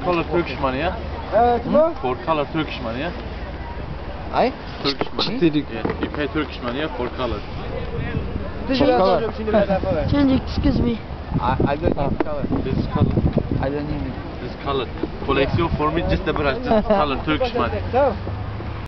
color Turkish money, yeah? For color Turkish money, yeah? Ay? Turkish money. Dedik. Yeah, you pay Turkish money, yeah, for color. Change, excuse me. I don't need color. This is color. I don't need it. This is color. Collection for me, just the brush, just color Turkish money.